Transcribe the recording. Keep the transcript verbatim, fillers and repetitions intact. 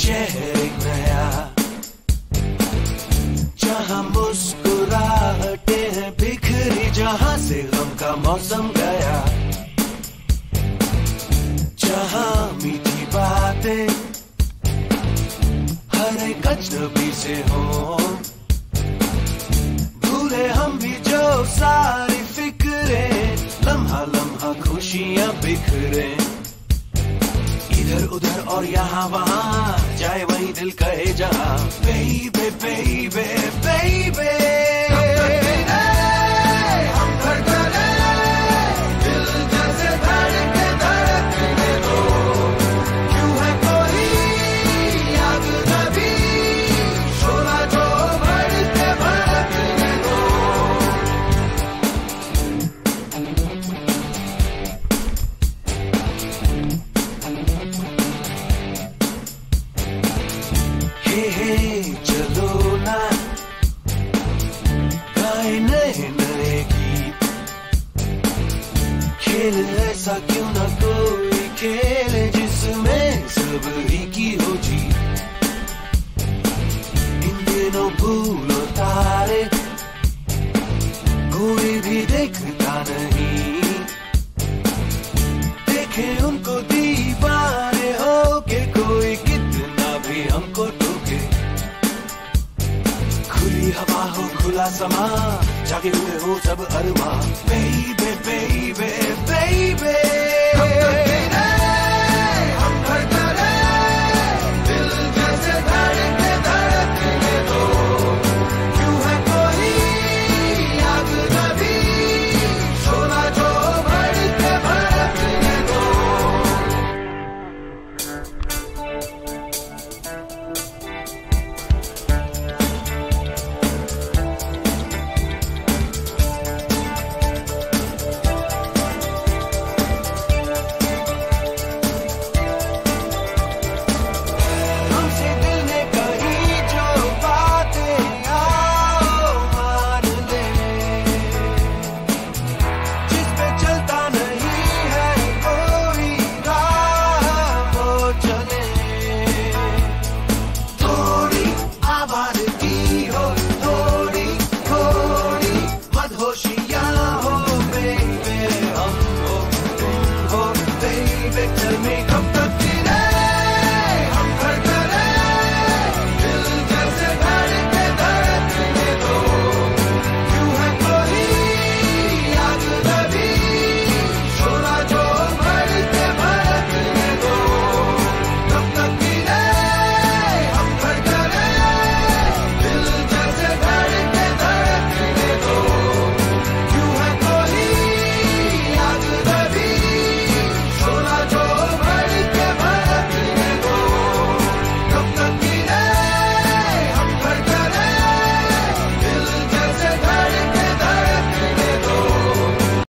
शहर एक नया, जहाँ मुस्कुराहटे हैं बिखरी, जहाँ से गम का मौसम गया, जहाँ मीठी बातें हर एक अजनबी से हो, भूले हम भी जो सारी फिक्रें, लम्हा लम्हा खुशियाँ बिखरे, इधर उधर और यहाँ वहाँ, जाए वही दिल कहे जहाँ, बेबे बेबे बेबे चलो ना गाए नए नए गीत, खेल ऐसा क्यों ना कोई खेल जिसमें सब ही की हो जीत, इन दिनों भूलो तारे कोई भी देखता नहीं, देखे उनको दीवाने हो के कोई कितना भी हमको टोके, खुली हवा हो खुला समा, जागे हुए हो सब अरमा, बेबे बेबे बेबे